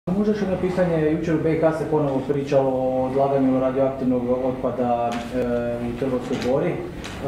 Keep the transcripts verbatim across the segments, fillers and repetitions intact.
Možda još jedno pitanje, jučer u B i K se ponovo pričalo o odlaganju radioaktivnog otpada e, u Trgovskoj gori. E,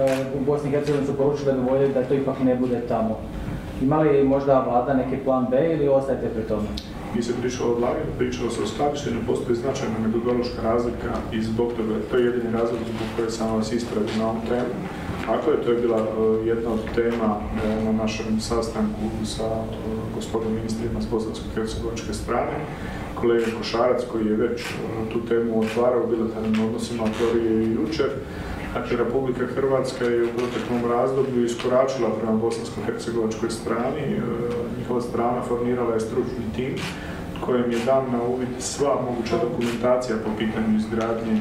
u Bosni i Hercegovini su poručili da bi voljeli da to ipak ne bude tamo. Ima li možda Vlada neki plan B ili ostajete pri tome? Mi se pričalo o odlaganju, pričalo se o skladištenju, postoji značajna metodološka razlika i zbog toga, to je jedini razlog zbog koje sam vas ispravio na ovom temu. Ako je, to je bila uh, jedna od tema uh, na našem sastanku sa uh, gospodinom ministrima s bosansko-hercegovačke strane. Kolega Košarac koji je već uh, tu temu otvarao u bilateralnim odnosima, otvorio i jučer. Znači, Republika Hrvatska je u proteklom razdoblju iskoračila prema bosansko-hercegovačkoj strani. Uh, njihova strana formirala je stručni tim kojem je dan na uvid sva moguća dokumentacija po pitanju izgradnje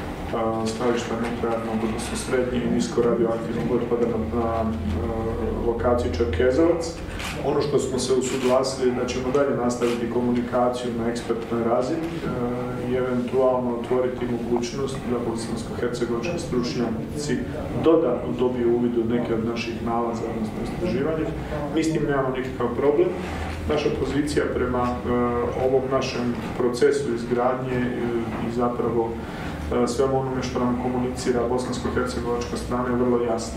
skladišta nuklearnog, odnosno srednje i nisko radioaktivnog otpada na, na uh, lokaciji Čerkezovac. Ono što smo se usuglasili da ćemo dalje nastaviti komunikaciju na ekspertnoj razini uh, i eventualno otvoriti mogućnost da bosansko-hercegovački stručnjaci dodatno dobiju uvid u neke od naših nalaza, odnosno istraživanja. Mi s tim nemamo nikakav problem. Naša pozicija prema uh, ovom našem procesu izgradnje uh, i zapravo svemu onome što nam komunicira bosansko-hercegovačka strana je vrlo jasna.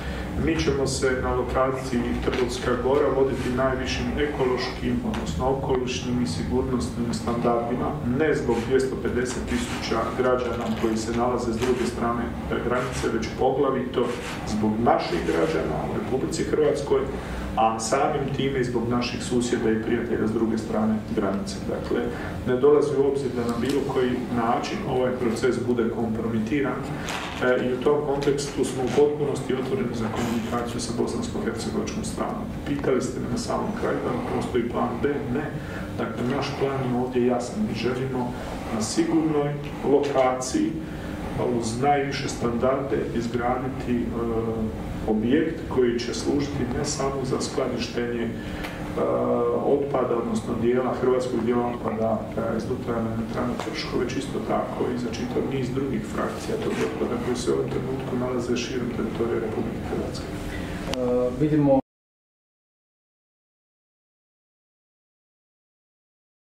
Mi ćemo se na lokaciji Trgovska gora voditi najvišim ekološkim, odnosno okolišnim i sigurnosnim standardima, ne zbog dvjesto pedeset tisuća građana koji se nalaze s druge strane granice, već poglavito zbog naših građana u Republici Hrvatskoj, a samim time i zbog naših susjeda i prijatelja s druge strane granice. Dakle, ne dolazi u obzir da na bilo koji način ovaj proces bude kompromitiran e, i u tom kontekstu smo u potpunosti otvoreni za komunikaciju sa bosansko-hercegovačkom stranom. Pitali ste me na samom kraju da postoji plan B? Ne. Dakle, naš plan je ovdje jasan. Mi želimo na sigurnoj lokaciji uz najviše standarde izgraditi e, objekt koji će služiti ne samo za skladištenje uh, otpada, odnosno dijela, hrvatskog dijela otpada uh, iz nuklearne elektrane Trgovskoj, već isto tako i za čitav niz drugih frakcija tog otpada koji se u ovom trenutku nalaze širom teritorija Republike Hrvatske. Uh, vidimo